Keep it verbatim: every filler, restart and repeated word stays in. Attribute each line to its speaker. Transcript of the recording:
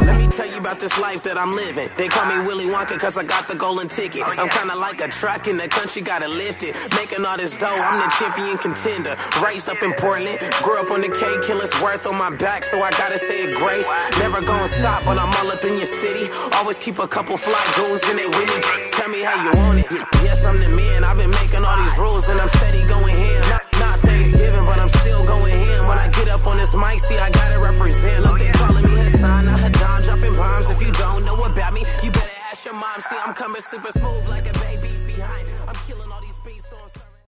Speaker 1: Let me tell you about this life that I'm living. They call me Willy Wonka cause I got the golden ticket. I'm kinda like a truck in the country, gotta lift it. Making all this dough, I'm the champion contender. Raised up in Portland, grew up on the K, killer's worth on my back, so I gotta say it grace. Never gonna stop, but I'm all up in your city. Always keep a couple fly goons in it with me. Tell me how you want it. Yes, I'm the man, I've been making all these rules and I'm steady going ham. Not, not Thanksgiving, but I'm still going ham. When I get up on this mic, see I gotta represent. Look, they calling me Hassan, not Haddam, dropping bombs. If you don't know about me, you better ask your mom. See, I'm coming super smooth like a